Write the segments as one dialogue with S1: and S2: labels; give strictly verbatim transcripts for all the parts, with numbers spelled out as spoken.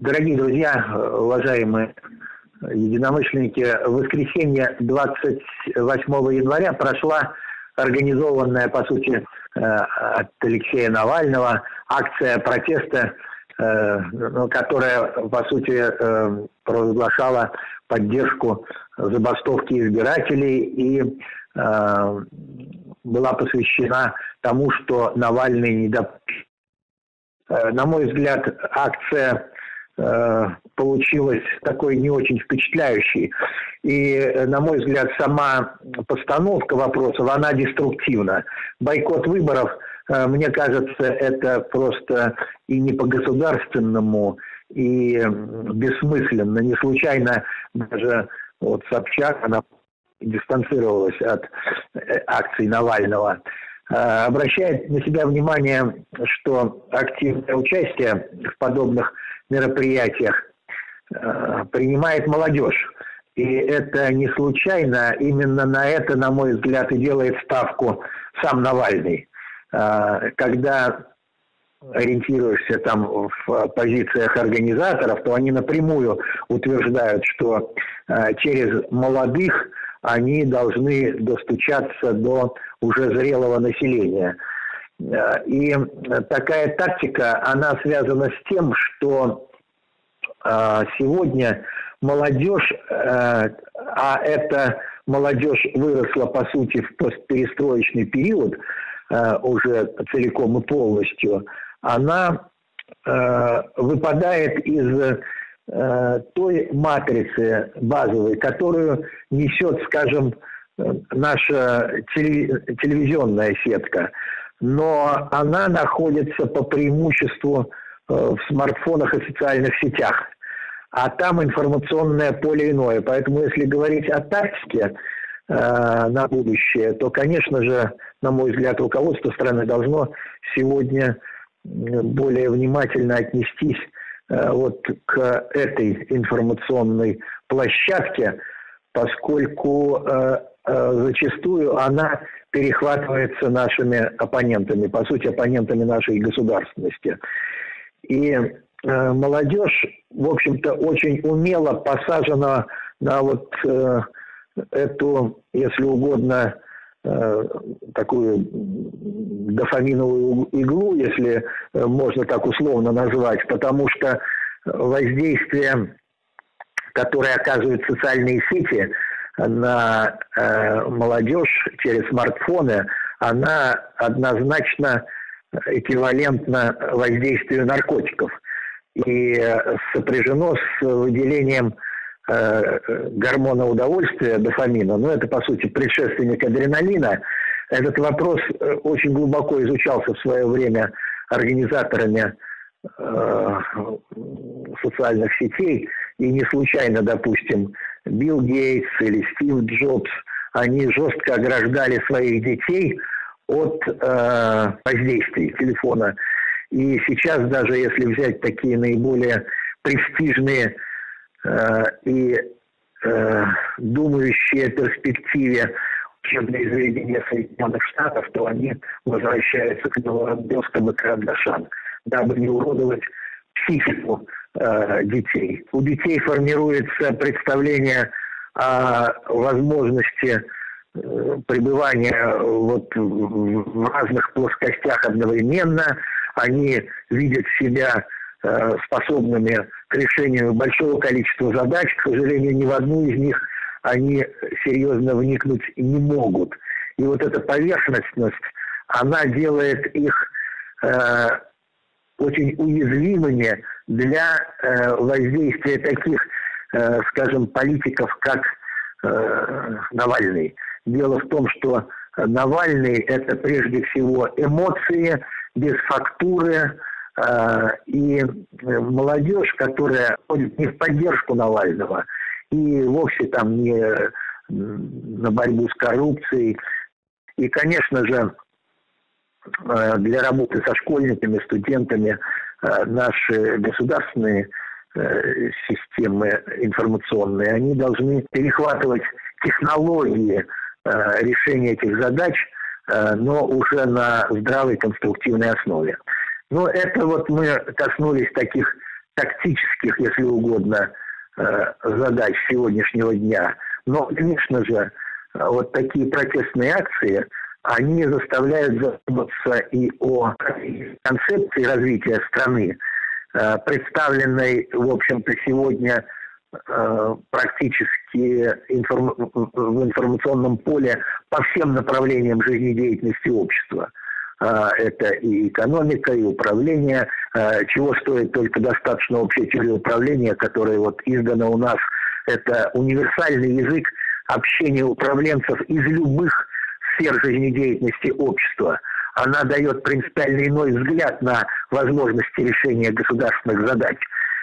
S1: Дорогие друзья, уважаемые единомышленники, в воскресенье двадцать восьмого января прошла организованная, по сути, от Алексея Навального акция протеста, которая, по сути, провозглашала поддержку забастовки избирателей и была посвящена тому, что Навальный не доп... На мой взгляд, акция э, получилась такой не очень впечатляющей. И, на мой взгляд, сама постановка вопросов, она деструктивна. Бойкот выборов, э, мне кажется, это просто и не по-государственному, и бессмысленно. Не случайно даже вот Собчак, она дистанцировалась от акций Навального. Обращает на себя внимание, что активное участие в подобных мероприятиях принимает молодежь. И это не случайно. Именно на это, на мой взгляд, и делает ставку сам Навальный. Когда ориентируешься там в позициях организаторов, то они напрямую утверждают, что через молодых они должны достучаться до уже зрелого населения. И такая тактика, она связана с тем, что сегодня молодежь, а эта молодежь выросла, по сути, в постперестроечный период, уже целиком и полностью, она выпадает из той матрицы базовой, которую несет, скажем, наша телевизионная сетка. Но она находится по преимуществу в смартфонах и социальных сетях. А там информационное поле иное. Поэтому, если говорить о тактике э, на будущее, то, конечно же, на мой взгляд, руководство страны должно сегодня более внимательно отнестись вот к этой информационной площадке, поскольку э, э, зачастую она перехватывается нашими оппонентами, по сути, оппонентами нашей государственности. И э, молодежь, в общем-то, очень умело посажена на вот э, эту, если угодно, э, такую дофаминовую иглу, если можно так условно назвать, потому что воздействие, которое оказывают социальные сети на э, молодежь через смартфоны, она однозначно эквивалентна воздействию наркотиков и сопряжено с выделением э, гормона удовольствия, дофамина. Ну, это, по сути, предшественник адреналина. Этот вопрос очень глубоко изучался в свое время организаторами э, социальных сетей. И не случайно, допустим, Билл Гейтс или Стив Джобс, они жестко ограждали своих детей от э, воздействия телефона. И сейчас, даже если взять такие наиболее престижные э, и э, думающие о перспективе учебные заведения Соединенных Штатов, то они возвращаются к новообрезкам и карандашам, дабы не уродовать психику э, детей. У детей формируется представление о возможности э, пребывания вот в разных плоскостях одновременно. Они видят себя э, способными к решению большого количества задач. К сожалению, ни в одну из них они серьезно вникнуть не могут. И вот эта поверхностность, она делает их э, очень уязвимыми для э, воздействия таких, э, скажем, политиков, как э, Навальный. Дело в том, что Навальный – это прежде всего эмоции, без фактуры, э, и молодежь, которая ходит не в поддержку Навального, и вовсе там не на борьбу с коррупцией. И, конечно же, для работы со школьниками, студентами наши государственные системы информационные, они должны перехватывать технологии решения этих задач, но уже на здравой конструктивной основе. Но это вот мы коснулись таких тактических, если угодно, задач сегодняшнего дня. Но, конечно же, вот такие протестные акции, они заставляют задуматься и о концепции развития страны, представленной, в общем-то, сегодня практически информ... в информационном поле по всем направлениям жизнедеятельности общества. Это и экономика, и управление, чего стоит только достаточно общая теория управления, которая вот издана у нас. Это универсальный язык общения управленцев из любых сфер жизнедеятельности общества. Она дает принципиально иной взгляд на возможности решения государственных задач.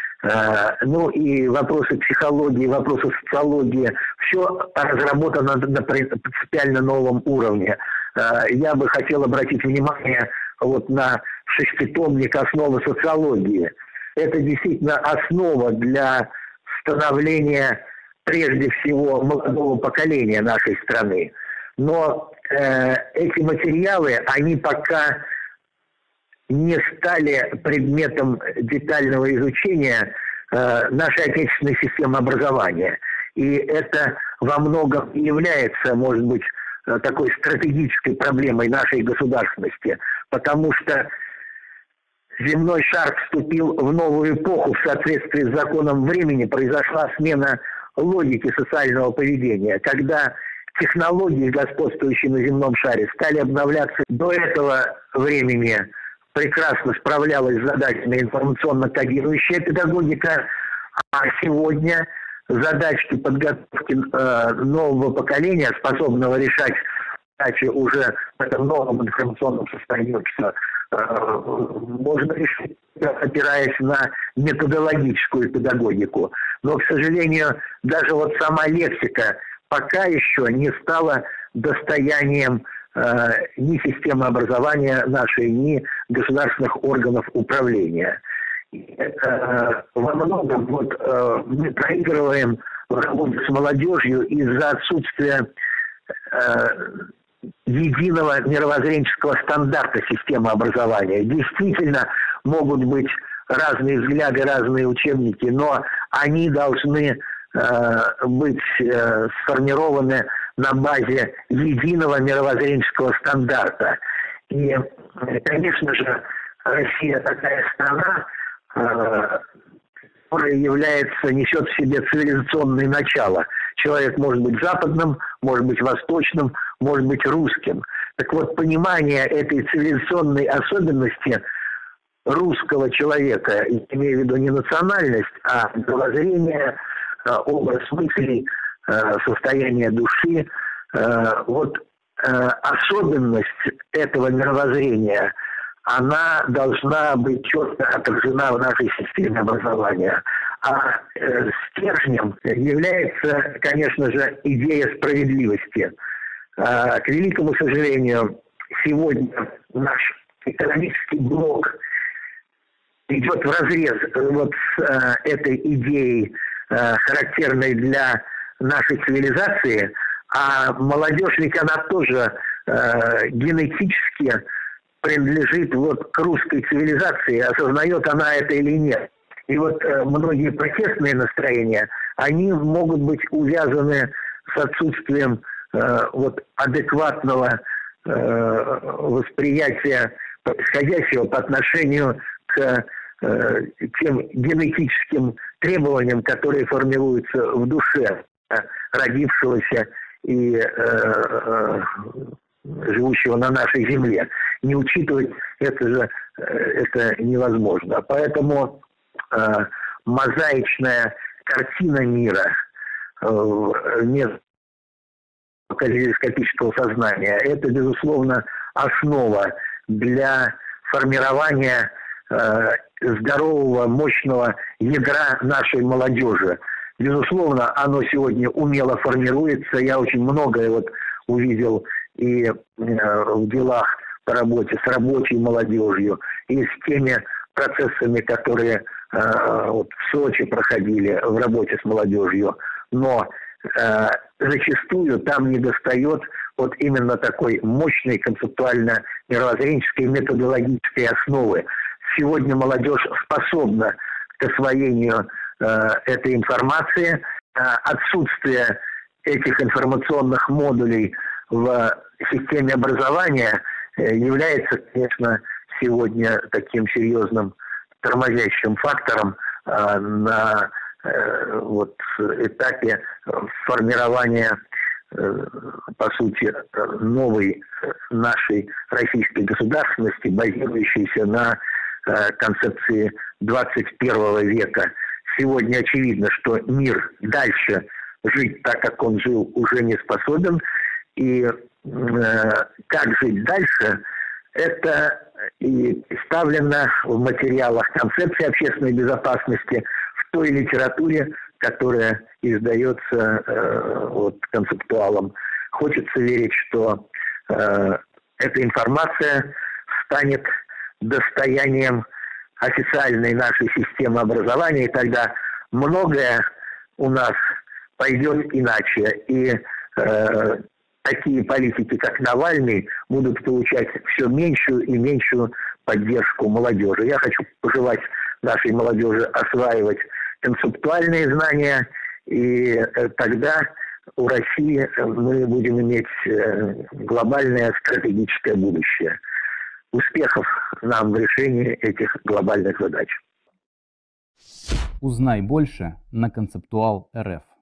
S1: Ну и вопросы психологии, вопросы социологии, все разработано на принципиально новом уровне. Я бы хотел обратить внимание вот на шеститомник «Основы социологии». Это действительно основа для становления прежде всего молодого поколения нашей страны. Но э, эти материалы, они пока не стали предметом детального изучения э, нашей отечественной системы образования. И это во многом является, может быть, такой стратегической проблемой нашей государственности, потому что земной шар вступил в новую эпоху в соответствии с законом времени, произошла смена логики социального поведения, когда технологии, господствующие на земном шаре, стали обновляться. До этого времени прекрасно справлялась с задачами информационно-кодирующая педагогика, а сегодня задачки подготовки э, нового поколения, способного решать задачи уже в этом новом информационном состоянии общества, э, можно решить, опираясь на методологическую педагогику. Но, к сожалению, даже вот сама лексика пока еще не стала достоянием э, ни системы образования нашей, ни государственных органов управления. Э, во многом вот, э, мы проигрываем в работе с молодежью из-за отсутствия э, единого мировоззренческого стандарта системы образования. Действительно, могут быть разные взгляды, разные учебники, но они должны э, быть э, сформированы на базе единого мировоззренческого стандарта. И, конечно же, Россия такая страна, которая является, несет в себе цивилизационное начало. Человек может быть западным, может быть восточным, может быть русским. Так вот, понимание этой цивилизационной особенности русского человека, имея в виду не национальность, а мировоззрение, образ мыслей, состояние души, вот особенность этого мировоззрения, она должна быть четко отражена в нашей системе образования. А э, стержнем является, конечно же, идея справедливости. А, к великому сожалению, сегодня наш экономический блок идет вразрез вот с э, этой идеей, э, характерной для нашей цивилизации, а молодежь ведь она тоже э, генетически принадлежит вот к русской цивилизации, осознает она это или нет. И вот э, многие протестные настроения, они могут быть увязаны с отсутствием э, вот адекватного э, восприятия происходящего по отношению к э, тем генетическим требованиям, которые формируются в душе э, родившегося и э, э, живущего на нашей земле. Не учитывать это же это невозможно. Поэтому э, мозаичная картина мира э, нет калейдоскопического сознания. Это, безусловно, основа для формирования э, здорового, мощного ядра нашей молодежи. Безусловно, оно сегодня умело формируется. Я очень многое вот увидел и э, в делах по работе с рабочей молодежью, и с теми процессами, которые э, вот в Сочи проходили в работе с молодежью. Но э, зачастую там недостает вот именно такой мощной концептуально-мировоззренческой методологической основы. Сегодня молодежь способна к освоению э, этой информации. Отсутствие этих информационных модулей в системе образования является, конечно, сегодня таким серьезным тормозящим фактором э, на э, вот, этапе формирования, э, по сути, новой нашей российской государственности, базирующейся на э, концепции двадцать первого века. Сегодня очевидно, что мир дальше жить так, как он жил, уже не способен. И э, как жить дальше, это и представлено в материалах концепции общественной безопасности, в той литературе, которая издается э, вот, концептуалом. Хочется верить, что э, эта информация станет достоянием официальной нашей системы образования, и тогда многое у нас пойдет иначе. И э, такие политики, как Навальный, будут получать все меньшую и меньшую поддержку молодежи. Я хочу пожелать нашей молодежи осваивать концептуальные знания, и э, тогда у России мы будем иметь э, глобальное стратегическое будущее. Успехов нам в решении этих глобальных задач.
S2: Узнай больше на концептуал точка эр эф.